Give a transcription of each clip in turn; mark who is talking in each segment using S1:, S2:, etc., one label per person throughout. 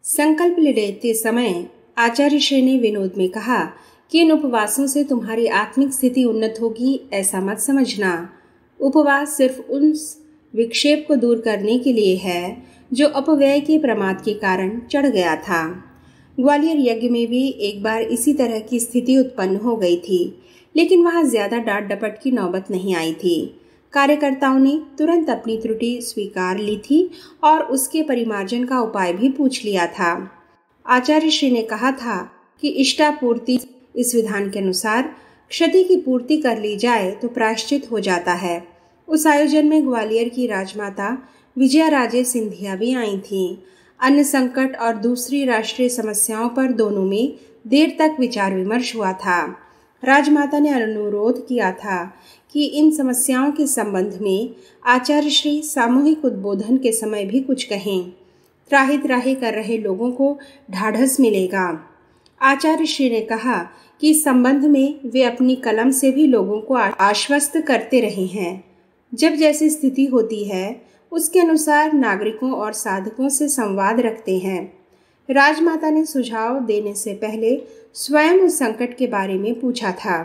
S1: संकल्प लेते समय आचार्य श्री ने विनोद में कहा कि इन उपवासों से तुम्हारी आत्मिक स्थिति उन्नत होगी, ऐसा मत समझना। उपवास सिर्फ उस विक्षेप को दूर करने के लिए है जो अपव्यय के प्रमाद के कारण चढ़ गया था। ग्वालियर यज्ञ में भी एक बार इसी तरह की स्थिति उत्पन्न हो गई थी, लेकिन वहां ज्यादा डांट डपट की नौबत नहीं आई थी। कार्यकर्ताओं ने तुरंत अपनी त्रुटि स्वीकार ली थी और उसके परिमार्जन का उपाय भी पूछ लिया था। आचार्य श्री ने कहा था कि इष्टापूर्ति इस विधान के अनुसार क्षति की पूर्ति कर ली जाए तो प्रायश्चित हो जाता है। उस आयोजन में ग्वालियर की राजमाता विजया राजे सिंधिया भी आई थीं। अन्न संकट और दूसरी राष्ट्रीय समस्याओं पर दोनों में देर तक विचार विमर्श हुआ था। राजमाता ने अनुरोध किया था कि इन समस्याओं के संबंध में आचार्य श्री सामूहिक उद्बोधन के समय भी कुछ कहें। त्राहि त्राहि कर रहे लोगों को ढाढ़स मिलेगा। आचार्य श्री ने कहा कि इस संबंध में वे अपनी कलम से भी लोगों को आश्वस्त करते रहे हैं। जब जैसी स्थिति होती है उसके अनुसार नागरिकों और साधकों से संवाद रखते हैं। राजमाता ने सुझाव देने से पहले स्वयं उस संकट के बारे में पूछा था।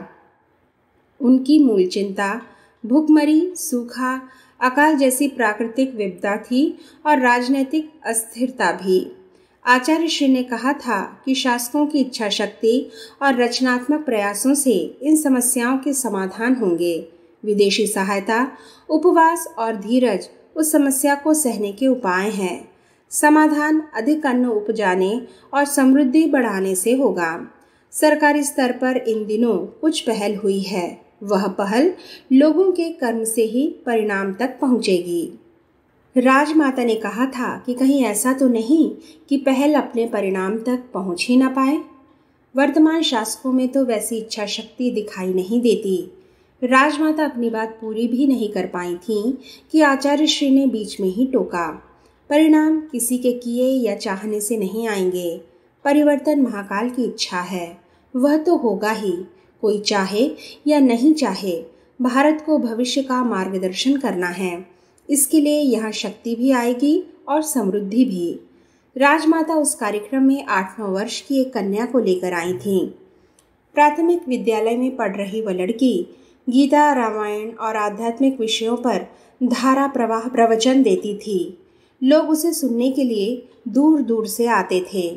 S1: उनकी मूल चिंता भूखमरी, सूखा, अकाल जैसी प्राकृतिक विपदा थी और राजनीतिक अस्थिरता भी। आचार्य श्री ने कहा था कि शासकों की इच्छा शक्ति और रचनात्मक प्रयासों से इन समस्याओं के समाधान होंगे। विदेशी सहायता, उपवास और धीरज उस समस्या को सहने के उपाय हैं। समाधान अधिक अन्न उपजाने और समृद्धि बढ़ाने से होगा। सरकारी स्तर पर इन दिनों कुछ पहल हुई है। वह पहल लोगों के कर्म से ही परिणाम तक पहुंचेगी। राजमाता ने कहा था कि कहीं ऐसा तो नहीं कि पहल अपने परिणाम तक पहुंच ही न पाए। वर्तमान शासकों में तो वैसी इच्छा शक्ति दिखाई नहीं देती। राजमाता अपनी बात पूरी भी नहीं कर पाई थीं कि आचार्य श्री ने बीच में ही टोका। परिणाम किसी के किए या चाहने से नहीं आएंगे। परिवर्तन महाकाल की इच्छा है, वह तो होगा ही। कोई चाहे या नहीं चाहे, भारत को भविष्य का मार्गदर्शन करना है। इसके लिए यहाँ शक्ति भी आएगी और समृद्धि भी। राजमाता उस कार्यक्रम में 8-9 वर्ष की एक कन्या को लेकर आई थीं। प्राथमिक विद्यालय में पढ़ रही वह लड़की गीता, रामायण और आध्यात्मिक विषयों पर धारा प्रवाह प्रवचन देती थी। लोग उसे सुनने के लिए दूर दूर से आते थे।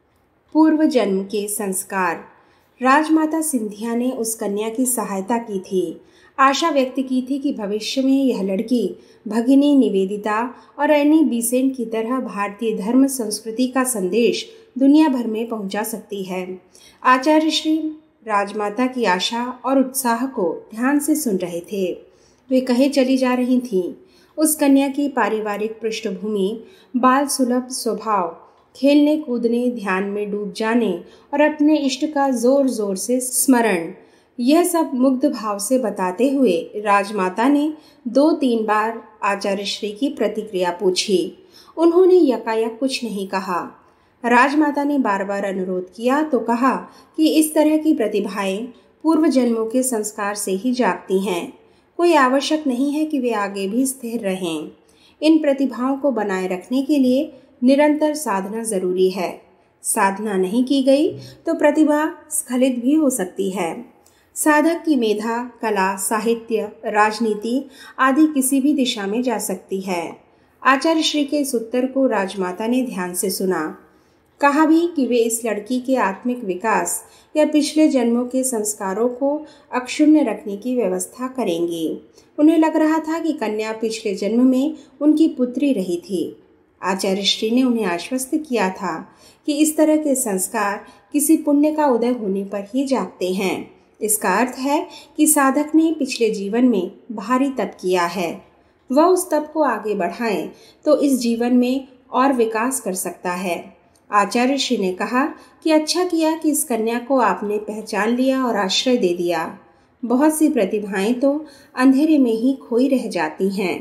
S1: पूर्व जन्म के संस्कार। राजमाता सिंधिया ने उस कन्या की सहायता की थी। आशा व्यक्त की थी कि भविष्य में यह लड़की भगिनी निवेदिता और एनी बीसेंट की तरह भारतीय धर्म संस्कृति का संदेश दुनिया भर में पहुंचा सकती है। आचार्य श्री राजमाता की आशा और उत्साह को ध्यान से सुन रहे थे। वे कहे चली जा रही थीं। उस कन्या की पारिवारिक पृष्ठभूमि, बाल सुलभ स्वभाव, खेलने कूदने, ध्यान में डूब जाने और अपने इष्ट का जोर जोर से स्मरण, यह सब मुग्ध भाव से बताते हुए राजमाता ने 2-3 बार आचार्य श्री की प्रतिक्रिया पूछी। उन्होंने यकायक कुछ नहीं कहा। राजमाता ने बार बार अनुरोध किया तो कहा कि इस तरह की प्रतिभाएं पूर्व जन्मों के संस्कार से ही जागती हैं। कोई आवश्यक नहीं है कि वे आगे भी स्थिर रहें। इन प्रतिभाओं को बनाए रखने के लिए निरंतर साधना जरूरी है। साधना नहीं की गई तो प्रतिभा स्खलित भी हो सकती है। साधक की मेधा कला, साहित्य, राजनीति आदि किसी भी दिशा में जा सकती है। आचार्य श्री के इस उत्तर को राजमाता ने ध्यान से सुना। कहा भी कि वे इस लड़की के आत्मिक विकास या पिछले जन्मों के संस्कारों को अक्षुण्ण रखने की व्यवस्था करेंगी। उन्हें लग रहा था कि कन्या पिछले जन्म में उनकी पुत्री रही थी। आचार्य श्री ने उन्हें आश्वस्त किया था कि इस तरह के संस्कार किसी पुण्य का उदय होने पर ही जागते हैं। इसका अर्थ है कि साधक ने पिछले जीवन में भारी तप किया है। वह उस तप को आगे बढ़ाएं तो इस जीवन में और विकास कर सकता है। आचार्य श्री ने कहा कि अच्छा किया कि इस कन्या को आपने पहचान लिया और आश्रय दे दिया। बहुत सी प्रतिभाएं तो अंधेरे में ही खोई रह जाती हैं।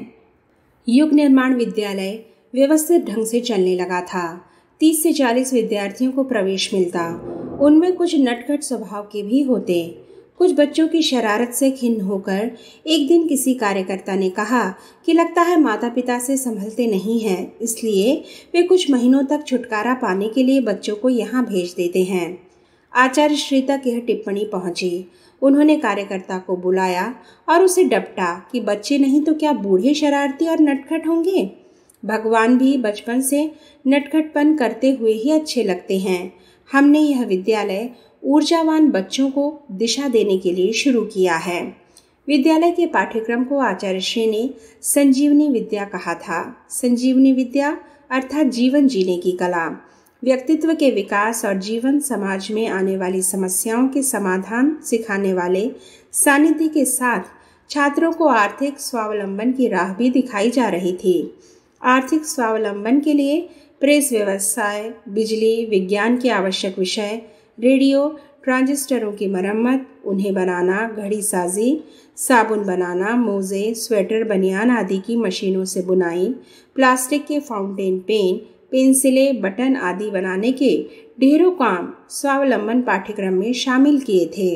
S1: युग निर्माण विद्यालय व्यवस्थित ढंग से चलने लगा था। 30 से 40 विद्यार्थियों को प्रवेश मिलता। उनमें कुछ नटखट स्वभाव के भी होते। कुछ बच्चों की शरारत से खिन्न होकर एक दिन किसी कार्यकर्ता ने कहा कि लगता है माता पिता से संभलते नहीं हैं, इसलिए वे कुछ महीनों तक छुटकारा पाने के लिए बच्चों को यहाँ भेज देते हैं। आचार्य श्री तक यह टिप्पणी पहुंची। उन्होंने कार्यकर्ता को बुलाया और उसे डपटा कि बच्चे नहीं तो क्या बूढ़े शरारती और नटखट होंगे। भगवान भी बचपन से नटखटपन करते हुए ही अच्छे लगते हैं। हमने यह विद्यालय ऊर्जावान बच्चों को दिशा देने के लिए शुरू किया है। विद्यालय के पाठ्यक्रम को आचार्य श्री ने संजीवनी विद्या कहा था। संजीवनी विद्या अर्थात जीवन जीने की कला, व्यक्तित्व के विकास और जीवन समाज में आने वाली समस्याओं के समाधान सिखाने वाले सानिध्य के साथ छात्रों को आर्थिक स्वावलंबन की राह भी दिखाई जा रही थी। आर्थिक स्वावलंबन के लिए प्रेस व्यवसाय, बिजली, विज्ञान के आवश्यक विषय, रेडियो, ट्रांजिस्टरों की मरम्मत, उन्हें बनाना, घड़ी साजी, साबुन बनाना, मोजे, स्वेटर, बनियान आदि की मशीनों से बुनाई, प्लास्टिक के फाउंटेन पेन, पेंसिलें, बटन आदि बनाने के ढेरों काम स्वावलंबन पाठ्यक्रम में शामिल किए थे।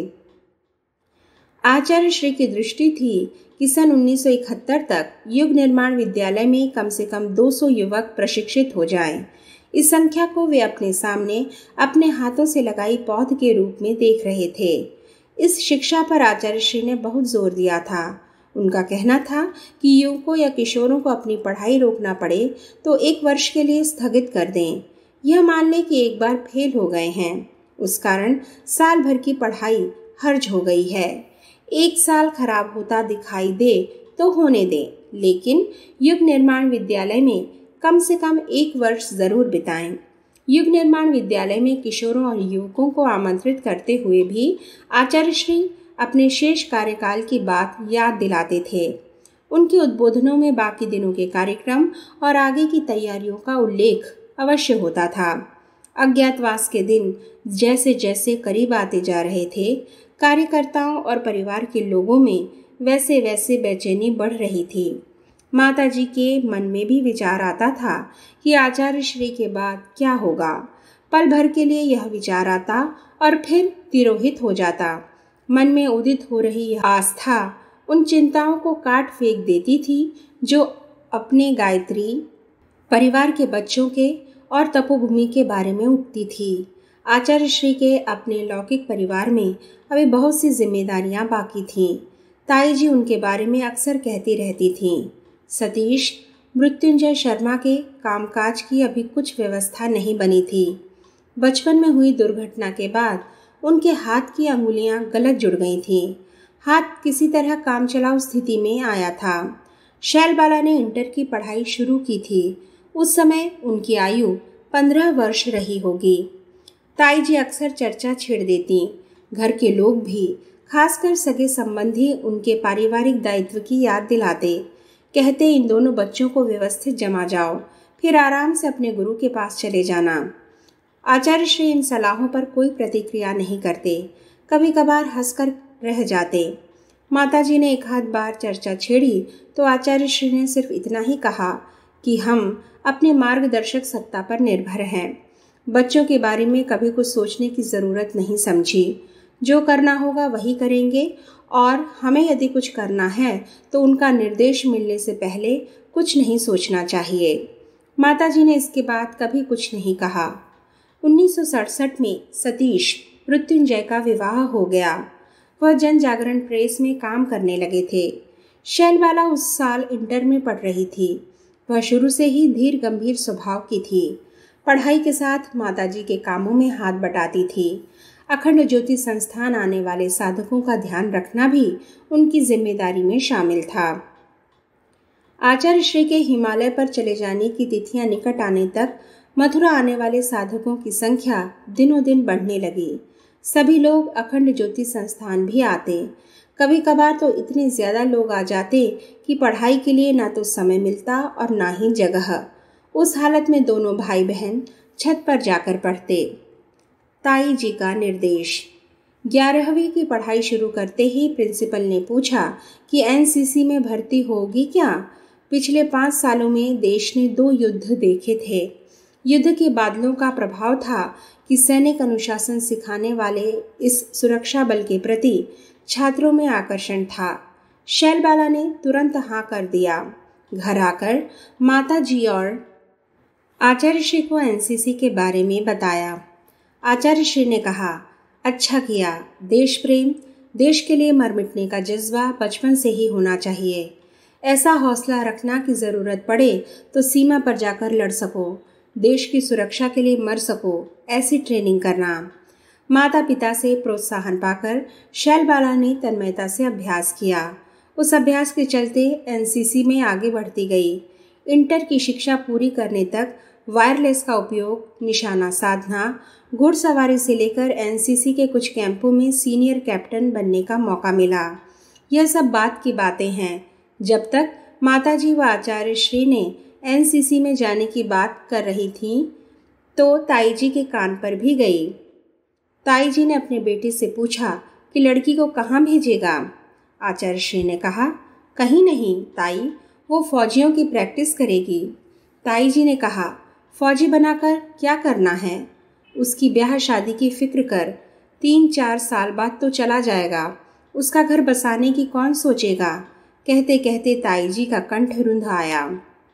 S1: आचार्य श्री की दृष्टि थी कि सन 1971 तक युग निर्माण विद्यालय में कम से कम 200 युवक प्रशिक्षित हो जाएं। इस संख्या को वे अपने सामने अपने हाथों से लगाई पौध के रूप में देख रहे थे। इस शिक्षा पर आचार्य श्री ने बहुत जोर दिया था। उनका कहना था कि युवकों या किशोरों को अपनी पढ़ाई रोकना पड़े तो 1 वर्ष के लिए स्थगित कर दें। यह मान लें कि एक बार फेल हो गए हैं, उस कारण साल भर की पढ़ाई हर्ज हो गई है। 1 साल खराब होता दिखाई दे तो होने दें, लेकिन युग निर्माण विद्यालय में कम से कम 1 वर्ष जरूर बिताएं। युग निर्माण विद्यालय में किशोरों और युवकों को आमंत्रित करते हुए भी आचार्य श्री अपने शेष कार्यकाल की बात याद दिलाते थे। उनके उद्बोधनों में बाकी दिनों के कार्यक्रम और आगे की तैयारियों का उल्लेख अवश्य होता था। अज्ञातवास के दिन जैसे जैसे करीब आते जा रहे थे, कार्यकर्ताओं और परिवार के लोगों में वैसे वैसे बेचैनी बढ़ रही थी। माताजी के मन में भी विचार आता था कि आचार्य श्री के बाद क्या होगा। पल भर के लिए यह विचार आता और फिर तिरोहित हो जाता। मन में उदित हो रही यह आस्था उन चिंताओं को काट फेंक देती थी जो अपने गायत्री, परिवार के बच्चों के और तपोभूमि के बारे में उठती थी। आचार्य श्री के अपने लौकिक परिवार में अभी बहुत सी जिम्मेदारियां बाकी थीं। ताई जी उनके बारे में अक्सर कहती रहती थीं, सतीश, मृत्युंजय शर्मा के कामकाज की अभी कुछ व्यवस्था नहीं बनी थी। बचपन में हुई दुर्घटना के बाद उनके हाथ की अंगुलियां गलत जुड़ गई थीं। हाथ किसी तरह काम चलाऊ स्थिति में आया था। शैलबाला ने इंटर की पढ़ाई शुरू की थी। उस समय उनकी आयु 15 वर्ष रही होगी। ताई जी अक्सर चर्चा छेड़ देती। घर के लोग भी, खासकर सगे संबंधी, उनके पारिवारिक दायित्व की याद दिलाते। कहते इन दोनों बच्चों को व्यवस्थित जमा जाओ, फिर आराम से अपने गुरु के पास चले जाना। आचार्य श्री इन सलाहों पर कोई प्रतिक्रिया नहीं करते, कभी कभार हंसकर रह जाते। माताजी ने एक आध बार चर्चा छेड़ी तो आचार्य श्री ने सिर्फ इतना ही कहा कि हम अपने मार्गदर्शक सत्ता पर निर्भर हैं। बच्चों के बारे में कभी कुछ सोचने की ज़रूरत नहीं समझी। जो करना होगा वही करेंगे और हमें यदि कुछ करना है तो उनका निर्देश मिलने से पहले कुछ नहीं सोचना चाहिए। माताजी ने इसके बाद कभी कुछ नहीं कहा। 1967 में सतीश मृत्युंजय का विवाह हो गया। वह जन जागरण प्रेस में काम करने लगे थे। शैलबाला उस साल इंटर में पढ़ रही थी। वह शुरू से ही धीर गंभीर स्वभाव की थी। पढ़ाई के साथ माताजी के कामों में हाथ बटाती थी। अखंड ज्योति संस्थान आने वाले साधकों का ध्यान रखना भी उनकी जिम्मेदारी में शामिल था। आचार्य श्री के हिमालय पर चले जाने की तिथियां निकट आने तक मथुरा आने वाले साधकों की संख्या दिनों दिन बढ़ने लगी। सभी लोग अखंड ज्योति संस्थान भी आते। कभी कभार तो इतने ज़्यादा लोग आ जाते कि पढ़ाई के लिए ना तो समय मिलता और ना ही जगह। उस हालत में दोनों भाई बहन छत पर जाकर पढ़ते। ताई जी का निर्देश। 11वीं की पढ़ाई शुरू करते ही प्रिंसिपल ने पूछा कि एनसीसी में भर्ती होगी क्या। पिछले 5 सालों में देश ने 2 युद्ध देखे थे। युद्ध के बादलों का प्रभाव था कि सैनिक अनुशासन सिखाने वाले इस सुरक्षा बल के प्रति छात्रों में आकर्षण था। शैलबाला ने तुरंत हाँ कर दिया। घर आकर माता जी और आचार्य श्री को एनसीसी के बारे में बताया। आचार्य श्री ने कहा, अच्छा किया। देश प्रेम, देश के लिए मर मिटने का जज्बा बचपन से ही होना चाहिए। ऐसा हौसला रखना कि ज़रूरत पड़े तो सीमा पर जाकर लड़ सको, देश की सुरक्षा के लिए मर सको, ऐसी ट्रेनिंग करना। माता पिता से प्रोत्साहन पाकर शैलबाला ने तन्मयता से अभ्यास किया। उस अभ्यास के चलते एनसीसी में आगे बढ़ती गई। इंटर की शिक्षा पूरी करने तक वायरलेस का उपयोग, निशाना साधना, घुड़सवारी से लेकर एनसीसी के कुछ कैंपों में सीनियर कैप्टन बनने का मौका मिला। यह सब बात की बातें हैं। जब तक माताजी व आचार्य श्री ने एनसीसी में जाने की बात कर रही थीं, तो ताई जी के कान पर भी गई। ताई जी ने अपने बेटे से पूछा कि लड़की को कहाँ भेजेगा। आचार्य श्री ने कहा, कहीं नहीं ताई, वो फौजियों की प्रैक्टिस करेगी। ताई जी ने कहा, फौजी बनाकर क्या करना है? उसकी ब्याह शादी की फिक्र कर, 3-4 साल बाद तो चला जाएगा, उसका घर बसाने की कौन सोचेगा? कहते कहते ताई जी का कंठ रुंध आया।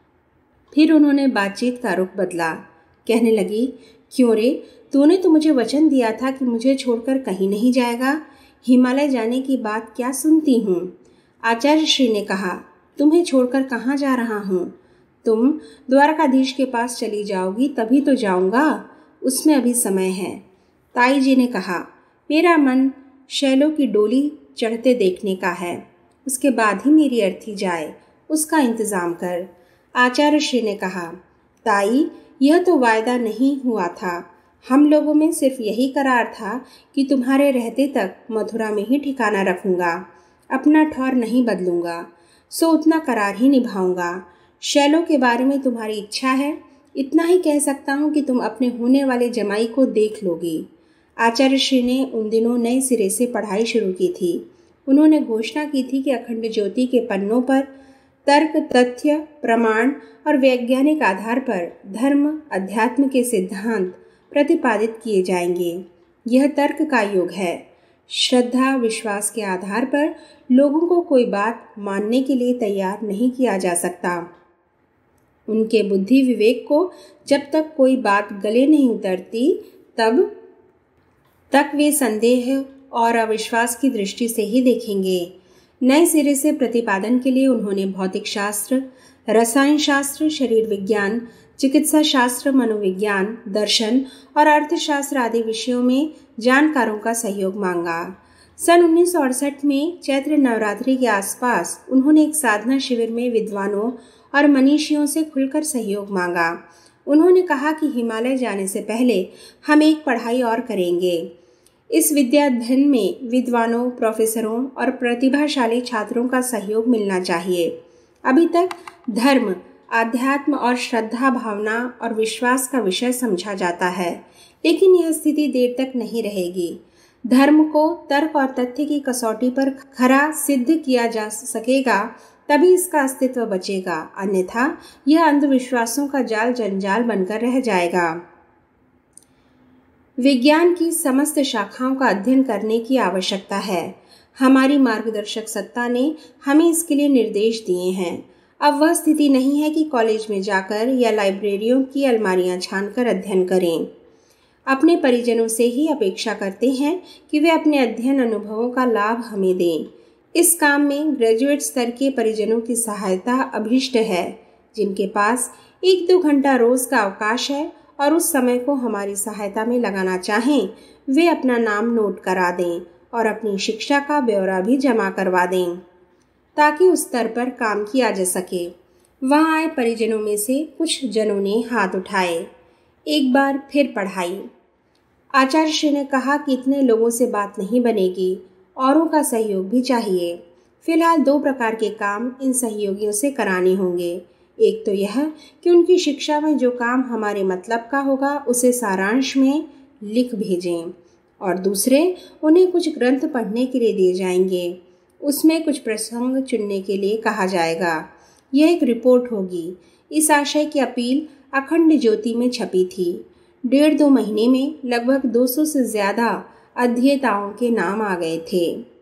S1: फिर उन्होंने बातचीत का रुख बदला। कहने लगी, क्यों रे, तूने तो मुझे वचन दिया था कि मुझे छोड़कर कहीं नहीं जाएगा। हिमालय जाने की बात क्या सुनती हूँ? आचार्य श्री ने कहा, तुम्हें छोड़कर कहाँ जा रहा हूँ? तुम द्वारकाधीश के पास चली जाओगी तभी तो जाऊँगा, उसमें अभी समय है। ताई जी ने कहा, मेरा मन शैलों की डोली चढ़ते देखने का है, उसके बाद ही मेरी अर्थी जाए, उसका इंतज़ाम कर। आचार्य श्री ने कहा, ताई, यह तो वायदा नहीं हुआ था। हम लोगों में सिर्फ यही करार था कि तुम्हारे रहते तक मथुरा में ही ठिकाना रखूंगा, अपना ठौर नहीं बदलूंगा, सो उतना करार ही निभाऊंगा। शैलों के बारे में तुम्हारी इच्छा है, इतना ही कह सकता हूँ कि तुम अपने होने वाले जमाई को देख लोगी। आचार्य श्री ने उन दिनों नए सिरे से पढ़ाई शुरू की थी। उन्होंने घोषणा की थी कि अखंड ज्योति के पन्नों पर तर्क, तथ्य, प्रमाण और वैज्ञानिक आधार पर धर्म, अध्यात्म के सिद्धांत प्रतिपादित किए जाएंगे। यह तर्क का युग है। श्रद्धा, विश्वास के आधार पर लोगों को कोई बात मानने के लिए तैयार नहीं किया जा सकता। उनके बुद्धि विवेक को जब तक कोई बात गले नहीं उतरती, तब तक वे संदेह और अविश्वास की दृष्टि से ही देखेंगे। नए सिरे से प्रतिपादन के लिए उन्होंने भौतिक शास्त्र, रसायन शास्त्र, शरीर विज्ञान, चिकित्सा शास्त्र, मनोविज्ञान, दर्शन और अर्थशास्त्र आदि विषयों में जानकारों का सहयोग मांगा। सन 1968 में चैत्र नवरात्रि के आसपास उन्होंने एक साधना शिविर में विद्वानों और मनीषियों से खुलकर सहयोग मांगा। उन्होंने कहा कि हिमालय जाने से पहले हम एक पढ़ाई और करेंगे। इस विद्याध्ययन में विद्वानों, प्रोफेसरों और प्रतिभाशाली छात्रों का सहयोग मिलना चाहिए। अभी तक धर्म, आध्यात्म और श्रद्धा, भावना और विश्वास का विषय समझा जाता है, लेकिन यह स्थिति देर तक नहीं रहेगी। धर्म को तर्क और तथ्य की कसौटी पर खरा सिद्ध किया जा सकेगा, तभी इसका अस्तित्व बचेगा, अन्यथा यह अंधविश्वासों का जाल जंजाल बनकर रह जाएगा। विज्ञान की समस्त शाखाओं का अध्ययन करने की आवश्यकता है। हमारी मार्गदर्शक सत्ता ने हमें इसके लिए निर्देश दिए हैं। अब वह स्थिति नहीं है कि कॉलेज में जाकर या लाइब्रेरियों की अलमारियां छानकर अध्ययन करें। अपने परिजनों से ही अपेक्षा करते हैं कि वे अपने अध्ययन अनुभवों का लाभ हमें दें। इस काम में ग्रेजुएट स्तर के परिजनों की सहायता अभीष्ट है, जिनके पास 1-2 घंटा रोज का अवकाश है और उस समय को हमारी सहायता में लगाना चाहें, वे अपना नाम नोट करा दें और अपनी शिक्षा का ब्यौरा भी जमा करवा दें, ताकि उस स्तर पर काम किया जा सके। वहाँ आए परिजनों में से कुछ जनों ने हाथ उठाए। एक बार फिर पढ़ाई। आचार्य श्री ने कहा कि इतने लोगों से बात नहीं बनेगी, औरों का सहयोग भी चाहिए। फिलहाल 2 प्रकार के काम इन सहयोगियों से कराने होंगे। एक तो यह कि उनकी शिक्षा में जो काम हमारे मतलब का होगा उसे सारांश में लिख भेजें, और दूसरे उन्हें कुछ ग्रंथ पढ़ने के लिए दिए जाएंगे। उसमें कुछ प्रसंग चुनने के लिए कहा जाएगा। यह एक रिपोर्ट होगी। इस आशय की अपील अखंड ज्योति में छपी थी। 1.5-2 महीने में लगभग 200 से ज़्यादा अध्येताओं के नाम आ गए थे।